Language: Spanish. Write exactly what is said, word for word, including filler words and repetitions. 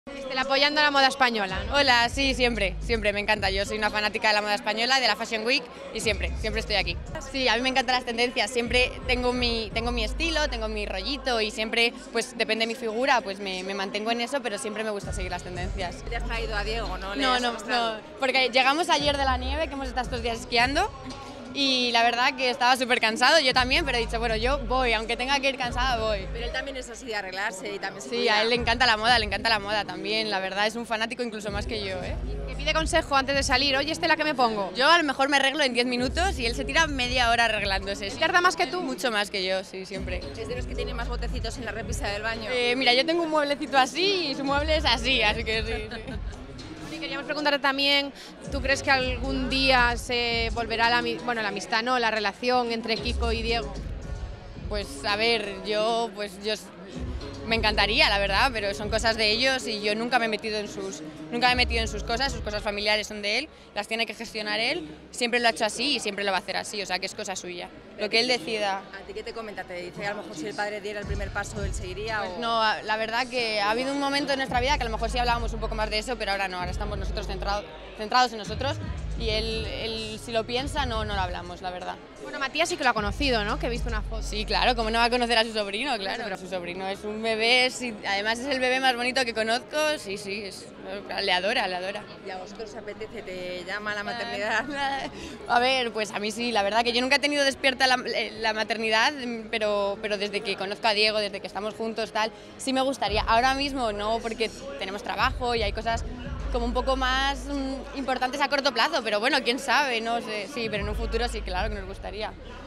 Estel apoyando la moda española, ¿no? Hola, sí, siempre, siempre, me encanta. Yo soy una fanática de la moda española, de la Fashion Week y siempre, siempre estoy aquí. Sí, a mí me encantan las tendencias, siempre tengo mi, tengo mi estilo, tengo mi rollito y siempre, pues depende de mi figura, pues me, me mantengo en eso, pero siempre me gusta seguir las tendencias. Te has traído a Diego, ¿no? ¿Le No, has no, mostrado? no, porque llegamos ayer de la nieve, que hemos estado estos días esquiando, y la verdad que estaba súper cansado, yo también, pero he dicho, bueno, yo voy, aunque tenga que ir cansada, voy. Pero él también es así de arreglarse y también se Sí, cuida. a él le encanta la moda, le encanta la moda también, la verdad es un fanático incluso más que yo, ¿eh? Que pide consejo antes de salir. Oye, Estela, ¿qué me pongo? Yo a lo mejor me arreglo en diez minutos y él se tira media hora arreglándose. ¿Él tarda más que tú? Mucho más que yo, sí, siempre. Es de los que tienen más botecitos en la repisa del baño. Eh, mira, yo tengo un mueblecito así y su mueble es así, así que sí, sí. Y queríamos preguntarte también, ¿tú crees que algún día se volverá la, ami- bueno, la amistad, no, la relación entre Kiko y Diego? Pues a ver, yo, pues yo s- me encantaría, la verdad, pero son cosas de ellos y yo nunca me he metido en sus, nunca me he metido en sus cosas, sus cosas familiares son de él, las tiene que gestionar él, siempre lo ha hecho así y siempre lo va a hacer así, o sea que es cosa suya. Lo que él decida. ¿A ti qué te comenta? ¿Te dice a lo mejor si el padre diera el primer paso él seguiría? Pues o... no, la verdad que ha habido un momento en nuestra vida que a lo mejor sí hablábamos un poco más de eso, pero ahora no, ahora estamos nosotros centrado- centrados en nosotros y él, él si lo piensa no, no lo hablamos, la verdad. Bueno, Matías sí que lo ha conocido, ¿no? Que he visto una foto. Sí, claro, ¿cómo no va a conocer a su sobrino? Claro, pero su sobrino es un bebé, sí, además es el bebé más bonito que conozco, sí, sí, es- le adora, le adora. ¿Y a vosotros os apetece? ¿Te llama la maternidad? A ver, pues a mí sí, la verdad que yo nunca he tenido despierta la, la maternidad, pero, pero desde que conozco a Diego, desde que estamos juntos, tal, sí me gustaría. Ahora mismo no, porque tenemos trabajo y hay cosas como un poco más mm, importantes a corto plazo, pero bueno, quién sabe, no sé, sí, pero en un futuro sí, claro que nos gustaría.